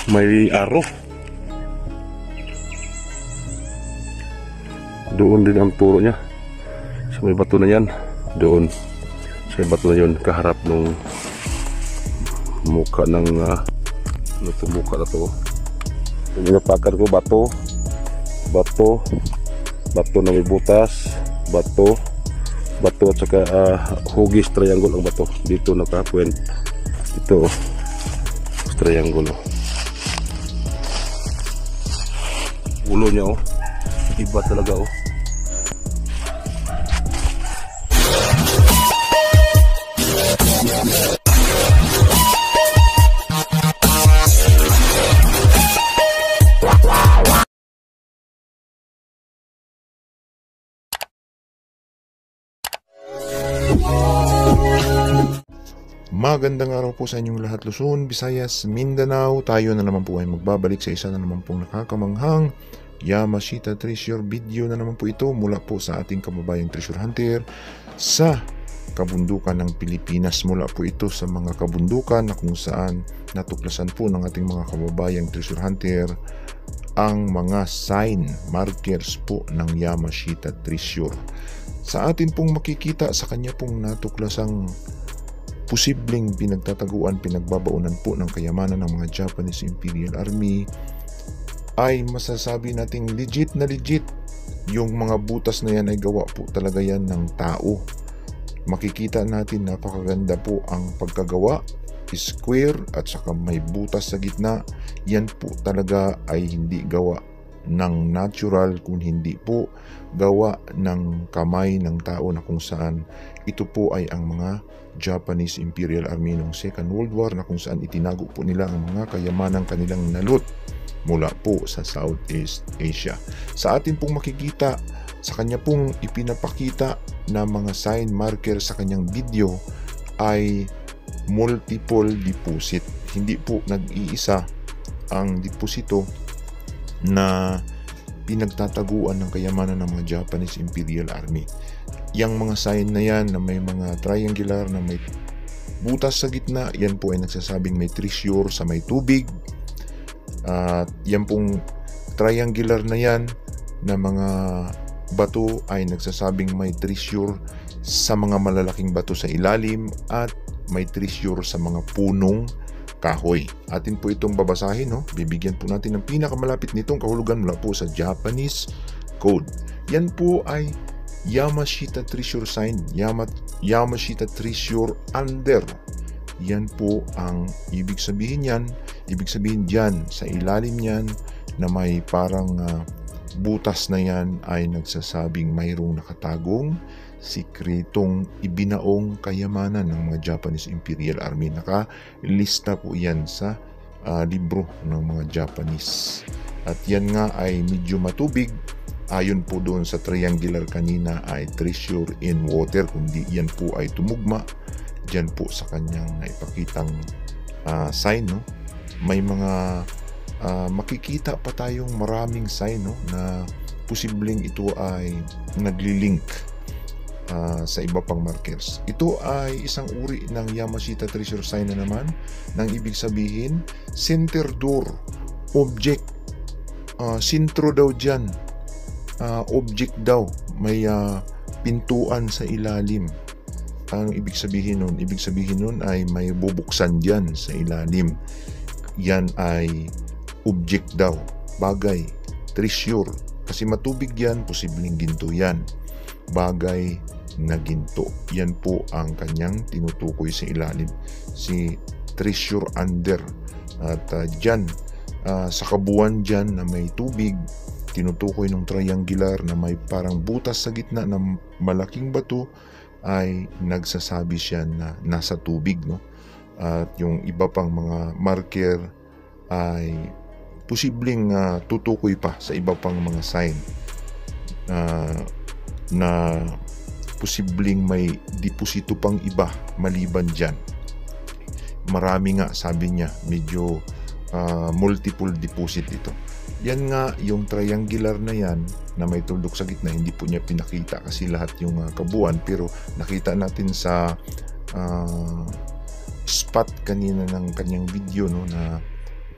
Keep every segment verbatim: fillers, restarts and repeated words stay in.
may aro. Doon din ang turo niya. Sa may bato na yan. Doon. Sa may bato na yun. Kaharap nung muka ng uh, ano to, muka na to. Yung inapakan ko, bato. Bato. Bato na may butas. Bato. Bato at saka uh, hugis triangle ang bato. Dito naka-point. Ito oh. Triangle oh. Ulo niya oh. Iba talaga oh. Magandang araw po sa inyong lahat, Luzon, Visayas, Mindanao. Tayo na naman po ay magbabalik sa isa na naman pong nakakamanghang Yamashita Treasure video na naman po ito mula po sa ating kababayang treasure hunter sa kabundukan ng Pilipinas. Mula po ito sa mga kabundukan na kung saan natuklasan po ng ating mga kababayang treasure hunter ang mga sign markers po ng Yamashita Treasure. Sa atin pong makikita sa kanya pong natuklasang posibleng pinagtataguan, pinagbabaunan po ng kayamanan ng mga Japanese Imperial Army, ay masasabi nating legit na legit. Yung mga butas na yan ay gawa po talaga yan ng tao. Makikita natin napakaganda po ang pagkagawa, square at saka may butas sa gitna. Yan po talaga ay hindi gawa ng natural, kung hindi po gawa ng kamay ng tao na kung saan ito po ay ang mga Japanese Imperial Army noong Second World War na kung saan itinago po nila ang mga kayamanang kanilang nalot mula po sa Southeast Asia. Sa atin pong makikita sa kanya pong ipinapakita na mga sign marker sa kanyang video ay multiple deposit. Hindi po nag-iisa ang deposito na pinagtataguan ng kayamanan ng mga Japanese Imperial Army. Yang mga sign na yan na may mga triangular na may butas sa gitna, yan po ay nagsasabing may treasure sa may tubig. At uh, yan pong triangular na yan na mga bato ay nagsasabing may treasure sa mga malalaking bato sa ilalim at may treasure sa mga punong kahoy. Atin po itong babasahin, no? Bibigyan po natin ng pinakamalapit nitong kahulugan mula po sa Japanese code. Yan po ay Yamashita Treasure Sign, Yama, Yamashita Treasure Under. Yan po ang ibig sabihin yan. Ibig sabihin dyan, sa ilalim yan na may parang uh, butas na yan ay nagsasabing mayroong nakatagong sikretong ibinaong kayamanan ng mga Japanese Imperial Army. Nakalista po yan sa uh, libro ng mga Japanese. At yan nga ay medyo matubig. Ayon po doon sa triangular kanina ay treasure in water, kundi yan po ay tumugma dyan po sa kanyang naipakitang uh, sign, no? May mga uh, makikita pa tayong maraming sign, no, na posibleng ito ay naglilink uh, sa iba pang markers. Ito ay isang uri ng Yamashita Treasure Sign na naman, nang ibig sabihin center door object, uh, sentro daw dyan. Uh, object daw, may uh, pintuan sa ilalim. Ang ibig sabihin nun, ibig sabihin nun ay may bubuksan dyan sa ilalim. Yan ay object daw, bagay, treasure. Kasi matubig yan, posibleng ginto yan. Bagay na ginto. Yan po ang kanyang tinutukoy sa ilalim. Si treasure under. At uh, dyan, uh, sa kabuuan dyan na may tubig, tinutukoy ng triangular na may parang butas sa gitna ng malaking bato, ay nagsasabi siya na nasa tubig, no? At yung iba pang mga marker ay posibleng uh, tutukoy pa sa iba pang mga sign uh, na posibleng may deposito pang iba maliban dyan. Marami nga, sabi niya, medyo uh, multiple deposit ito. Yan nga, yung triangular na yan na may tuldok sa gitna, hindi po niya pinakita kasi lahat yung uh, kabuuan, pero nakita natin sa uh, spot kanina ng kanyang video, no, na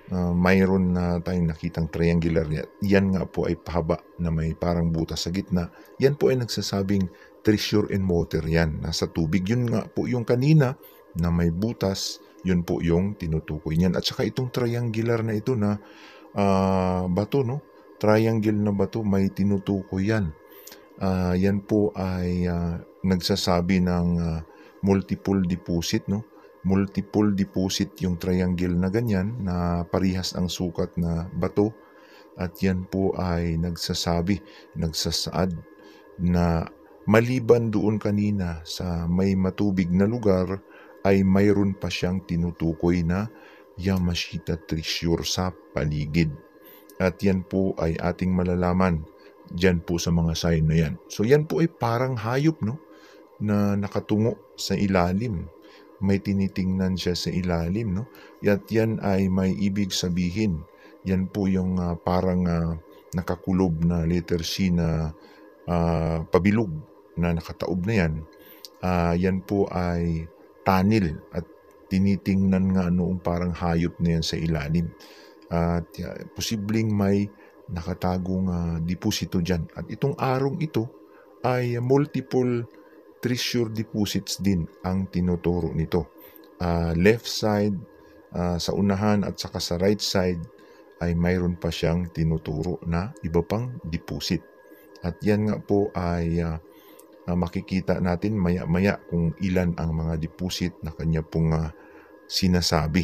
uh, mayroon na tayong nakitang triangular. Yan nga po ay pahaba na may parang butas sa gitna. Yan po ay nagsasabing treasure in water yan. Nasa tubig. Yun nga po yung kanina na may butas. Yun po yung tinutukoy niyan. At saka itong triangular na ito na uh, bato, no? Triangle na bato, may tinutukoy yan. Uh, yan po ay uh, nagsasabi ng uh, multiple deposit, no? Multiple deposit yung triangle na ganyan na parihas ang sukat na bato, at yan po ay nagsasabi, nagsasaad na maliban doon kanina sa may matubig na lugar ay mayroon pa siyang tinutukoy na Yamashita treasure sa paligid. At yan po ay ating malalaman dyan po sa mga sign na yan. So yan po ay parang hayop, no, na nakatungo sa ilalim. May tinitingnan siya sa ilalim, no? At yan ay may ibig sabihin. Yan po yung uh, parang uh, nakakulob na letter C na uh, pabilog na nakataob na yan. Uh, yan po ay tanil at tinitingnan nga noong parang hayop na yan sa ilalim. At uh, posibleng may nakatagong uh, deposito dyan. At itong arong ito ay multiple treasure deposits din ang tinuturo nito. Uh, left side, uh, sa unahan at saka sa right side ay mayroon pa siyang tinuturo na iba pang deposit. At yan nga po ay uh, uh, makikita natin maya-maya kung ilan ang mga deposit na kanya pong uh, sinasabi.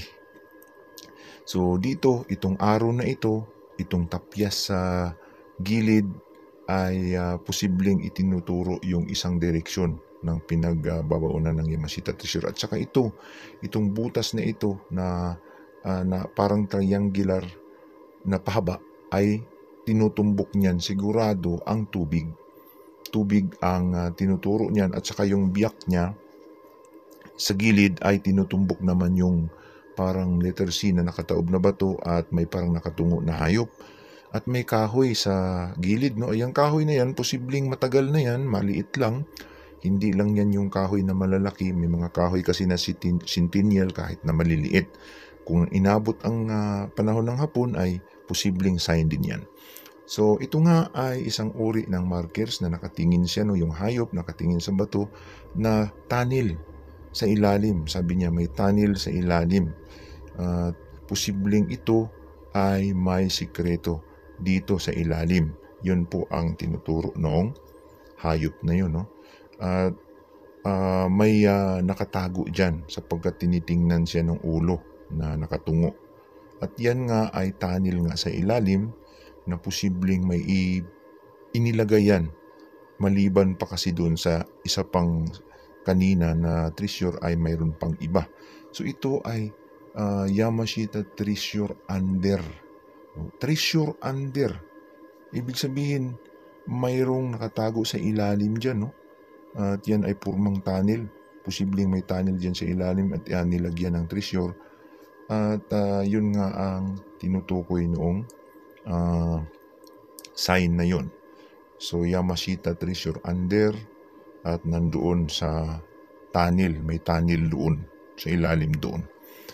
So dito, itong araw na ito, itong tapyas sa gilid ay uh, posibleng itinuturo yung isang direksyon ng pinagbabaunan uh, ng Yamashita treasure. At saka ito, itong butas na ito na, uh, na parang triangular na pahaba ay tinutumbok niyan sigurado ang tubig. Tubig ang uh, tinuturo niyan, at saka yung biyak niya sa gilid ay tinutumbok naman yung parang letter C na nakataob na bato at may parang nakatungo na hayop. At may kahoy sa gilid, no? Ayang kahoy na yan, posibleng matagal na yan, maliit lang. Hindi lang yan yung kahoy na malalaki. May mga kahoy kasi na centennial kahit na maliliit. Kung inabot ang uh, panahon ng hapon ay posibleng sign din yan. So ito nga ay isang uri ng markers na nakatingin siya, no? Yung hayop nakatingin sa bato na tanil sa ilalim. Sabi niya may tanil sa ilalim. Uh, posibleng ito ay may sikreto dito sa ilalim. Yun po ang tinuturo noong hayop na yun, no? At uh, may uh, nakatago dyan sapagkat tinitingnan siya ng ulo na nakatungo. At yan nga ay tanil nga sa ilalim na posibleng may i- inilagay yan. Maliban pa kasi doon sa isa pang kanina na treasure ay mayroon pang iba. So ito ay uh, Yamashita treasure under. Treasure under. Ibig sabihin, mayroong nakatago sa ilalim dyan, no? At yan ay purmang tunnel. Posibleng may tunnel dyan sa ilalim at yan nilagyan ng treasure. At uh, yun nga ang tinutukoy noong uh, sign na yun. So Yamashita treasure under at nandoon sa tunnel. May tunnel doon, sa ilalim doon.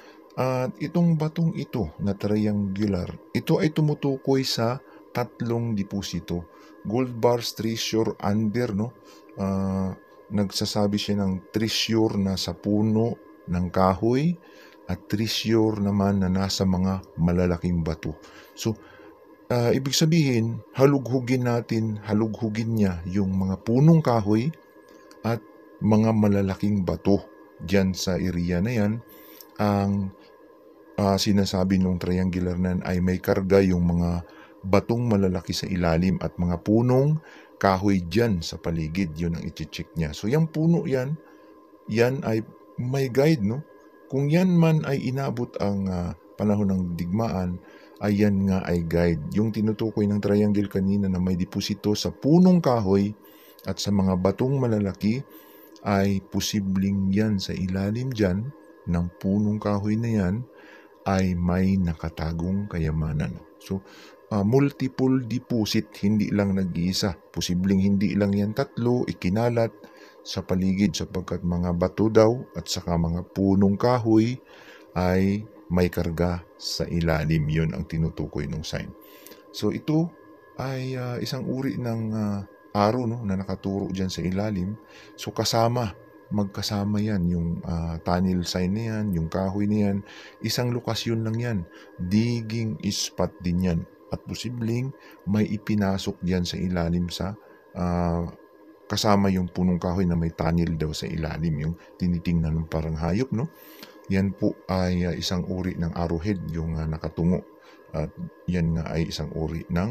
At itong batong ito na triangular, ito ay tumutukoy sa tatlong deposito. Gold bars treasure under, no? Uh, nagsasabi siya ng treasure na sa puno ng kahoy at treasure naman na nasa mga malalaking bato. So, uh, ibig sabihin, halughugin natin, halughugin niya yung mga punong kahoy at mga malalaking bato dyan sa area na yan. Ang uh, sinasabi ng triangular na ay may karga yung mga batong malalaki sa ilalim at mga punong kahoy dyan sa paligid. Yun ang i-check niya. So yung puno yan, yan ay may guide, no? Kung yan man ay inabot ang uh, panahon ng digmaan, ay yan nga ay guide. Yung tinutukoy ng triangle kanina na may deposito sa punong kahoy at sa mga batong malalaki, ay posibleng yan sa ilalim dyan ng punong kahoy na yan ay may nakatagong kayamanan. So, uh, multiple deposit, hindi lang nag-iisa. Posibleng hindi lang yan tatlo, ikinalat sa paligid sapagkat mga bato daw at saka mga punong kahoy ay may karga sa ilalim. Yun ang tinutukoy ng sign. So ito ay uh, isang uri ng uh, arrow, no, na nakaturo dyan sa ilalim. So kasama, magkasama yan, yung uh, tunnel sign na yan, yung kahoy na yan, isang lokasyon lang yan. Digging spot din yan. At posibleng may ipinasok dyan sa ilalim sa uh, kasama yung punong kahoy na may tunnel daw sa ilalim, yung tinitingnan ng parang hayop, no? Yan po ay uh, isang uri ng arrowhead, yung uh, nakatungo. At yan nga ay isang uri ng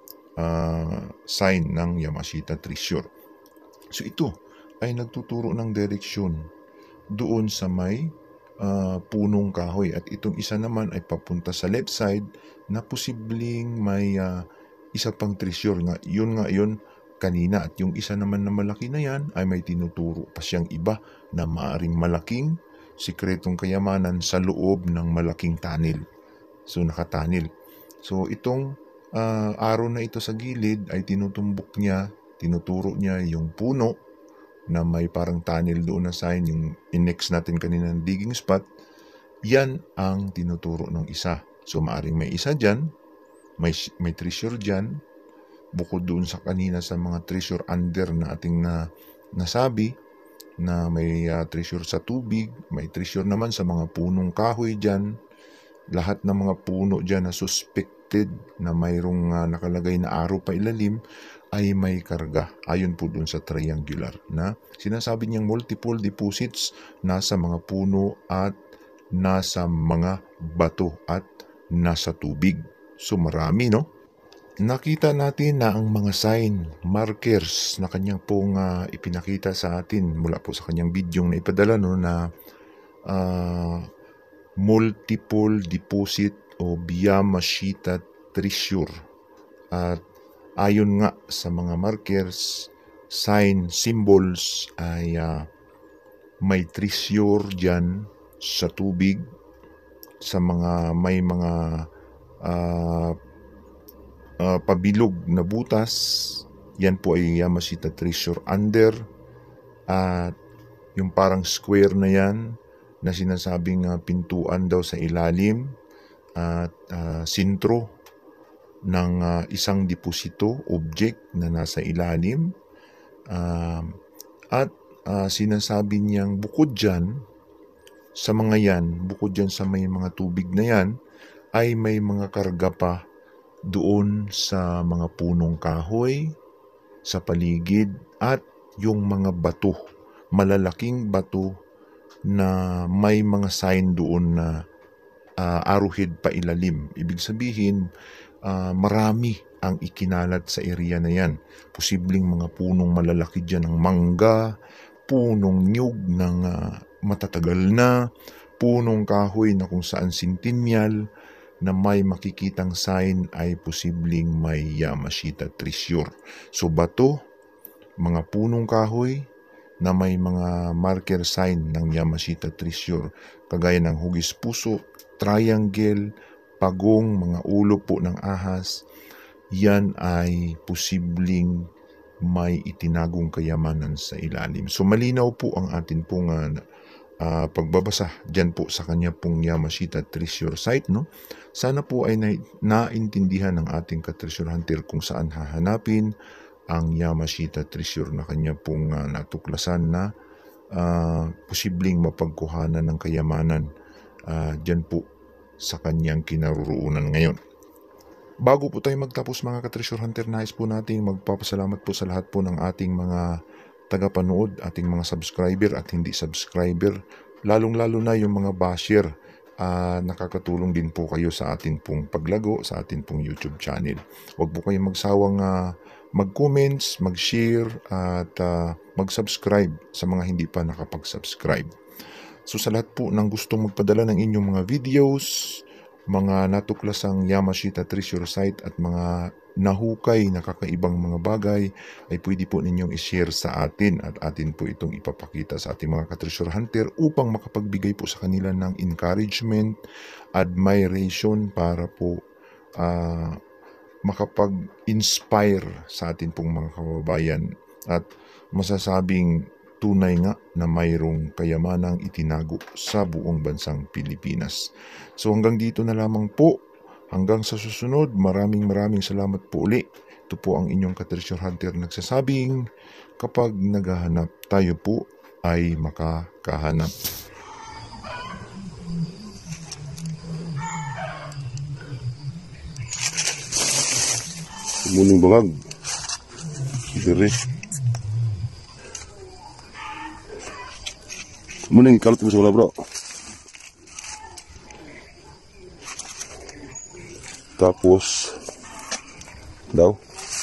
uh, sign ng Yamashita Treasure. So ito ay nagtuturo ng direksyon doon sa may uh, punong kahoy. At itong isa naman ay papunta sa left side na posibleng may uh, isa pang treasure nga. Yun nga yun kanina. At yung isa naman na malaki na yan ay may tinuturo pa siyang iba na maaring malaking sikretong kayamanan sa loob ng malaking tunnel. So nakatunnel. So itong uh, arrow na ito sa gilid ay tinutumbok niya, tinuturo niya yung puno na may parang tunnel doon na sign, yung in-next natin kanina ng digging spot. Yan ang tinuturo ng isa. So maaring may isa dyan, may, may treasure dyan, bukod doon sa kanina sa mga treasure under na ating na, nasabi, na may uh, treasure sa tubig, may treasure naman sa mga punong kahoy dyan. Lahat ng mga puno dyan na suspected na mayroong uh, nakalagay na arrow pa ilalim ay may karga. Ayon po dun sa triangular na sinasabi niyang multiple deposits nasa mga puno at nasa mga bato at nasa tubig. So marami, no? Nakita natin na ang mga sign, markers na kanyang pong uh, ipinakita sa atin mula po sa kanyang video na ipadala, no, na uh, multiple deposit o Yamashita Treasure. At ayon nga sa mga markers, sign, symbols ay uh, may treasure dyan sa tubig, sa mga may mga uh, Uh, pabilog na butas. Yan po ay Yamashita Treasure under. At uh, yung parang square na yan na sinasabing uh, pintuan daw sa ilalim at uh, sintro ng uh, isang deposito, object na nasa ilalim. Uh, at uh, sinasabi niyang bukod dyan sa mga yan, bukod dyan sa may mga tubig na yan, ay may mga karga pa doon sa mga punong kahoy, sa paligid, at yung mga bato, malalaking bato na may mga sign doon na uh, arrowhead pa ilalim. Ibig sabihin, uh, marami ang ikinalat sa area na yan. Posibleng mga punong malalaki dyan ng mangga, punong nyug ng uh, matatagal na, punong kahoy na kung saan sintinyal, na may makikitang sign ay posibleng may Yamashita Treasure. So bato, mga punong kahoy na may mga marker sign ng Yamashita Treasure, kagaya ng hugis puso, triangle, pagong, mga ulo po ng ahas, yan ay posibleng may itinagong kayamanan sa ilalim. So malinaw po ang atin pong uh, Uh, pagbabasa dyan po sa kanya pong Yamashita Treasure site, no? Sana po ay na naintindihan ng ating ka-treasure hunter kung saan hahanapin ang Yamashita Treasure na kanya pong uh, natuklasan na uh, posibleng mapagkuhanan ng kayamanan uh, dyan po sa kanyang kinaroroonan ngayon. Bago po tayo magtapos mga ka-treasure hunter, nais po nating magpapasalamat po sa lahat po ng ating mga tagapanood, ating mga subscriber at hindi subscriber, lalong-lalo na yung mga basher. Uh, nakakatulong din po kayo sa atin pong paglago, sa atin pong YouTube channel. Huwag po kayong magsawang uh, mag-comments, mag-share at uh, mag-subscribe sa mga hindi pa nakapag-subscribe. So sa lahat po ng gustong magpadala ng inyong mga videos, mga natuklasang Yamashita Treasure site at mga nahukay na kakaibang mga bagay, ay pwede po ninyong i-share sa atin at atin po itong ipapakita sa ating mga ka-treasure hunter upang makapagbigay po sa kanila ng encouragement, admiration para po uh, makapag-inspire sa atin pong mga kababayan. At masasabing tunay nga na mayroong kayamanang itinago sa buong bansang Pilipinas. So hanggang dito na lamang po. Hanggang sa susunod, maraming maraming salamat po uli. Ito po ang inyong ka-treasure hunter nagsasabing, kapag naghahanap tayo po ay makakahanap. Muning bangag. Dire. Muning kalot mo sa wala bro. Tapos daw.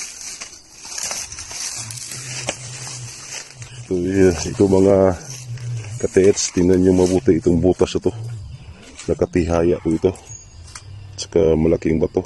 So, yeah, ito mga ka-T-H, tingnan nyo mabuti itong butas ito. Nakatihaya po ito. Saka malaking bato.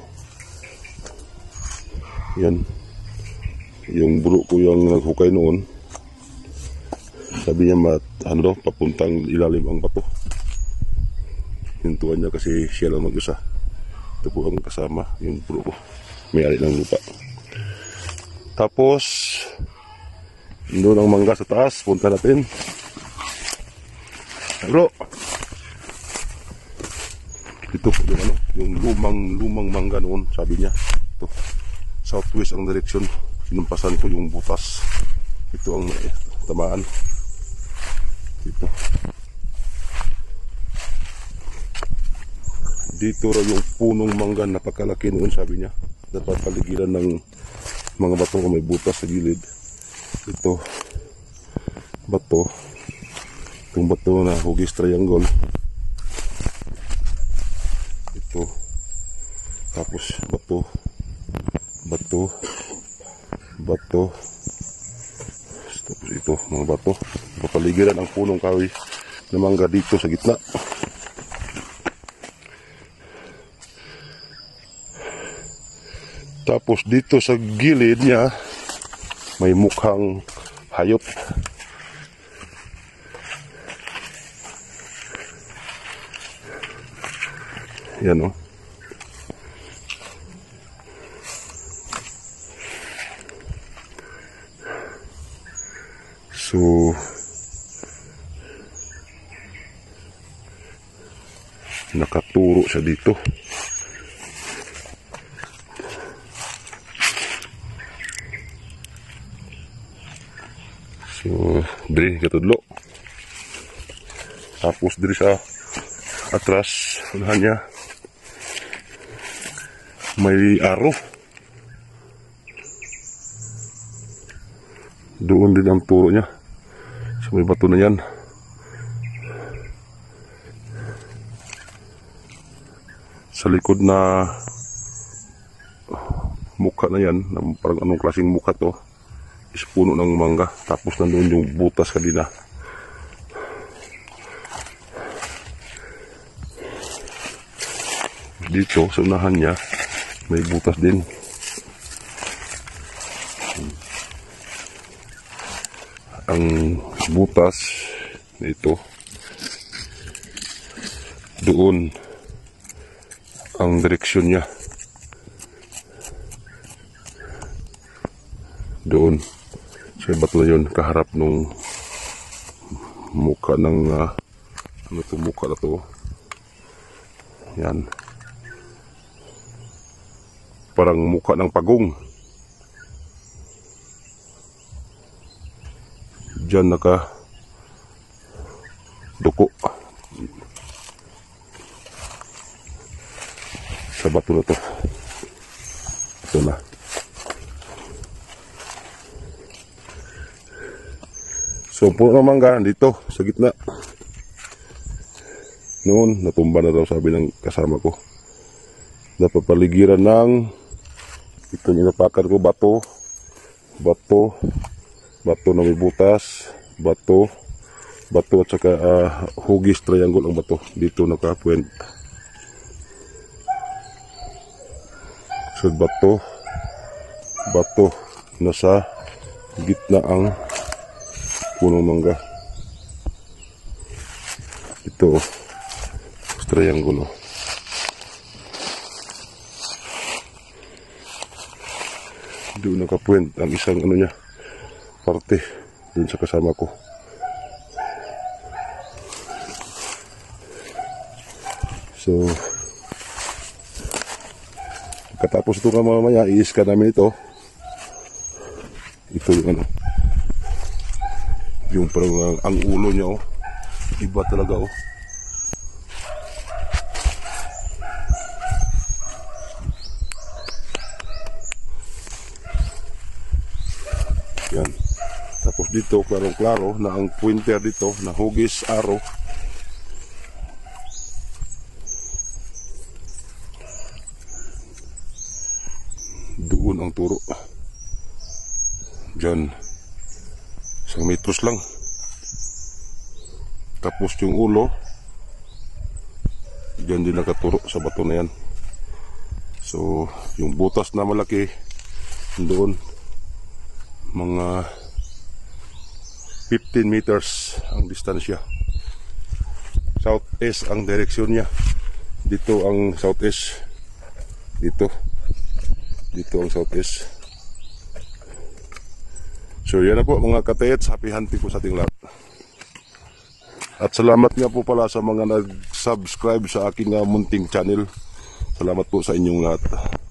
Yan. Yung buro ko yung naghukay noon. Sabi niya mat, ano daw, papuntang ilalim ang bato. Hintuan niya kasi siya lang mag-isa. Ito po ang kasama, yung buro ko. May-ari ng lupa. Tapos, doon ang mangga sa taas. Punta natin. Bro! Ito, yung ano, yung lumang, lumang mangga noon, sabi niya. Ito. Southwest ang direksyon. Sinumpasan ko yung butas. Ito ang may tamaan. Ito. Dito raw yung punong mangga, napakalaki noon, sabi niya. Dapat paligiran ng mga bato na may butas sa gilid. Ito. Bato. Itong bato na hugis triangle. Ito. Tapos bato. Bato. Bato. Tapos ito, mga bato. Papaligiran ang punong kahoy na mangga dito sa gitna. Tapos dito sa gilid niya may mukhang hayop. Yan o. So, nakaturo siya dito. So, diri katudlo. Tapos diri sa atras, unahan niya may aro. Doon din ang turo niya. So, may bato na yan. Sa likod na mukha na yan, parang anong klaseng mukha to, is puno ng mangga. Tapos nandun yung butas kanina. Dito sa unahan niya may butas din. Ang butas ito, doon ang direksyon niya. Doon sa bato na yun, kaharap nung mukha ng uh, ano to, mukha na to. Yan, parang mukha ng pagong. Diyan naka duko sa bato na to. Ito na. So puno ng mangga dito sa gitna. Noon natumba na daw, sabi ng kasama ko. Dapat paligiran ng ito yung napakan ko, bato bato bato na may butas, bato bato at saka uh, hugis triangle ang bato. Dito nakapuwent. So bato bato nasa gitna ang punong mangga. Ito triangle. Doon nakapuwent ang isang ano niya parte dun sa kasama ko. So, katapos ito nga mamaya, i-scan namin ito. Ito yung ano, yung parang ang, ang ulo niya, oh. Iba talaga, oh. Yan. Tapos dito, klarong-klaro na ang pointer dito, na hugis arrow. Doon ang turo. Diyan. Isang metros lang. Tapos yung ulo, diyan din nakaturo sa bato na yan. So, yung butas na malaki, doon, mga fifteen meters ang distansya. Southeast ang direksyon niya. Dito ang southeast. Dito. Dito ang southeast. So yan na po mga katayets. Happy hunting po sa ating lahat. At salamat nga po pala sa mga nag-subscribe sa aking uh, munting channel. Salamat po sa inyong lahat.